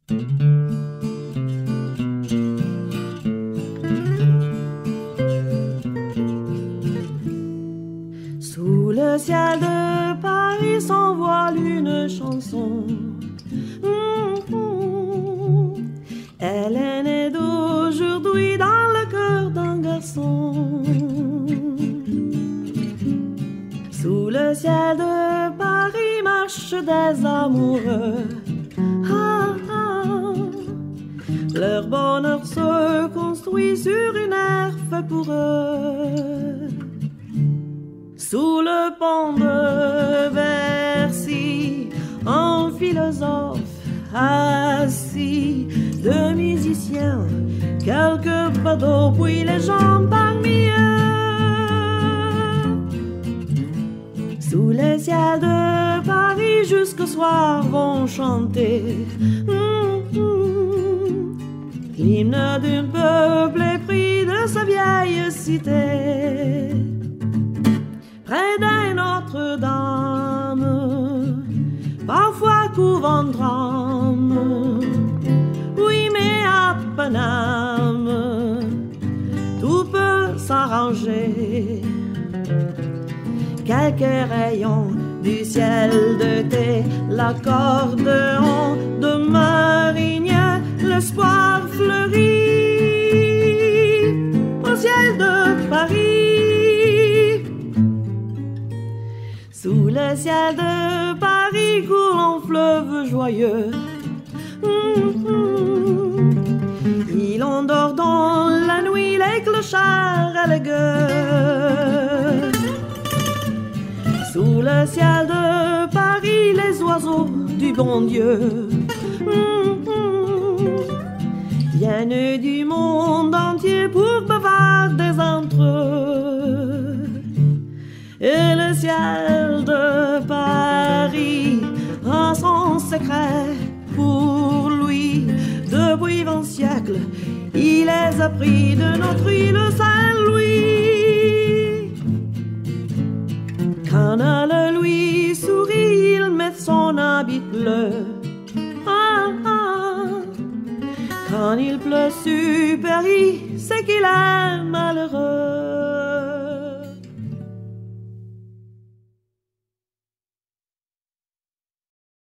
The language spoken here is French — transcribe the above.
Sous le ciel de Paris s'envole une chanson. Elle est née d'aujourd'hui dans le cœur d'un garçon. Sous le ciel de Paris marchent des amoureux. Leur bonheur se construit sur une aire faite pour eux. Sous le pont de Bercy, un philosophe assis, deux musiciens, quelques badauds, puis les gens parmi eux. Sous le ciel de Paris, jusqu'au soir vont chanter l'hymne d'un peuple épris de sa vieille cité. Près d'un Notre-Dame, parfois couvent drame. Oui, mais à Paname, tout peut s'arranger. Quelques rayons du ciel de thé, l'accordéon de Marigny, l'espoir fleurit au ciel de Paris. Sous le ciel de Paris coule un fleuve joyeux. Il endort dans la nuit les clochards à la gueule. Sous le ciel de Paris les oiseaux du bon Dieu viennent du monde entier pour bavarder entre eux. Et le ciel de Paris a son secret pour lui. Depuis 20 siècles, il les a pris de notre île Saint-Louis. Quand elle lui sourit, il met son habit bleu. Quand il pleut sur Paris, c'est qu'il est malheureux.